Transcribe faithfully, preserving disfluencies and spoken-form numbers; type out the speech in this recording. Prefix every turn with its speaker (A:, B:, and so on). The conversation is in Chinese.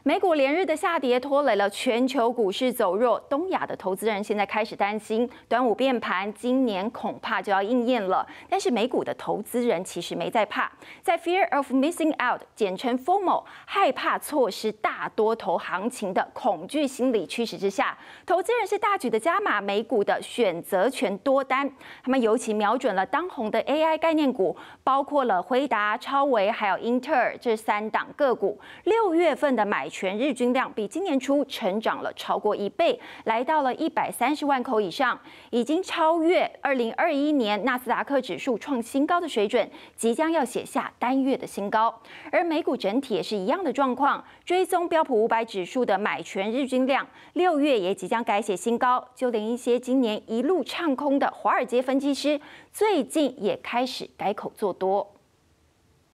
A: 美股连日的下跌拖累了全球股市走弱，东亚的投资人现在开始担心端午变盘，今年恐怕就要应验了。但是美股的投资人其实没在怕，在 Fear of Missing Out， 简称 F O M O， 害怕错失大多头行情的恐惧心理驱使之下，投资人是大举的加码美股的选择权多单，他们尤其瞄准了当红的 A I 概念股，包括了辉达、超微还有英特尔这三档个股，六月份的买全日均量比今年初成长了超过一倍，来到了一百三十万口以上，已经超越二零二一年纳斯达克指数创新高的水准，即将要写下单月的新高。而美股整体也是一样的状况，追踪标普五百指数的买全日均量，六月也即将改写新高，就连一些今年一路唱空的华尔街分析师，最近也开始改口做多。